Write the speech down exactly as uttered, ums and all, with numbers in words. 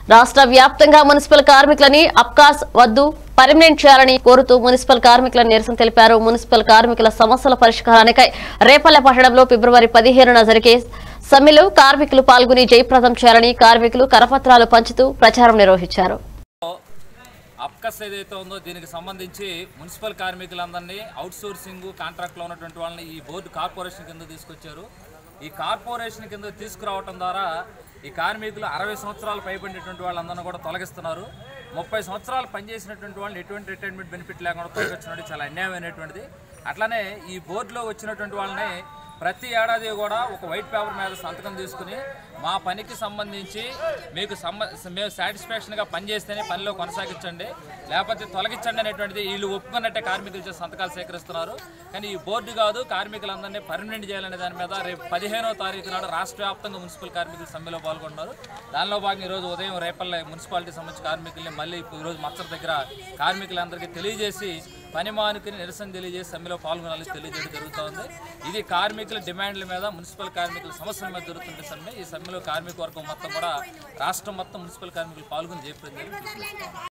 రాష్ట్ర వ్యాప్తంగా మున్సిపల్ కార్మికులని అబ్కాస్ వద్దు పర్మనెంట్ చేయాలని కోరుతూ మున్సిపల్ కార్మికుల నిరసన తెలిపారు. మున్సిపల్ కార్మికుల సమస్యల పరిష్కారానికై రేపల్లె పట్టణంలో ఫిబ్రవరి పదిహేనున జరిగే సమ్మెలో కార్మికులు పాల్గొని జయప్రదం చేయాలని కార్మికులు కరపత్రాలు పంచుతూ ప్రచారం నిర్వహించారు. అబ్కాస్ ఏదైతే ఉందో దీనికి సంబంధించి మున్సిపల్ కార్మికులందరినీ అవుట్సోర్సింగ్ కాంట్రాక్ట్లో ఉన్నటువంటి వాళ్ళని ఈ బోర్డు కార్పొరేషన్ కింద తీసుకొచ్చారు. ఈ కార్పొరేషన్ కింద తీసుకురావడం ద్వారా ఈ కార్మికులు అరవై సంవత్సరాలు పైబడినటువంటి వాళ్ళందరినీ కూడా తొలగిస్తున్నారు. ముప్పై సంవత్సరాలు పనిచేసినటువంటి వాళ్ళని ఎటువంటి రిటైర్మెంట్ బెనిఫిట్ లేకుండా తొలగించినట్టు చాలా అన్యాయమైనటువంటిది. అట్లానే ఈ బోర్డులో వచ్చినటువంటి వాళ్ళని ప్రతి ఏడాది కూడా ఒక వైట్ పేపర్ మీద సంతకం తీసుకుని మా పనికి సంబంధించి మీకు సంబ మేము సాటిస్ఫాక్షన్గా పనిచేస్తేనే పనిలో కొనసాగించండి, లేకపోతే తొలగించండి అనేటువంటిది వీళ్ళు ఒప్పుకున్నట్టే కార్మికులు చేసి సంతకాలు సేకరిస్తున్నారు. కానీ ఈ బోర్డు కాదు, కార్మికులందరినీ పర్మనెంట్ చేయాలనే దాని మీద రేపు పదిహేనవ తారీఖు నాడు రాష్ట్ర వ్యాప్తంగా మున్సిపల్ కార్మికులు సమ్మెలో పాల్గొంటున్నారు. దానిలో భాగంగా ఈరోజు ఉదయం రేపల్లె మున్సిపాలిటీ సంబంధించిన కార్మికుల్ని మళ్ళీ ఈరోజు మచ్చర్ దగ్గర కార్మికులందరికీ తెలియజేసి పని మానుకుని నిరసన తెలియజేసి సమ్మెలో పాల్గొనాలని తెలియజేయడం జరుగుతోంది. ఇది కార్మికుల డిమాండ్ల మీద, మున్సిపల్ కార్మికుల సమస్యల మీద జరుగుతున్న సమ్మె. ఈ సమ్మెలో కార్మిక వర్గం మొత్తం కూడా రాష్ట్రం మొత్తం మున్సిపల్ కార్మికులు పాల్గొని జయప్రదం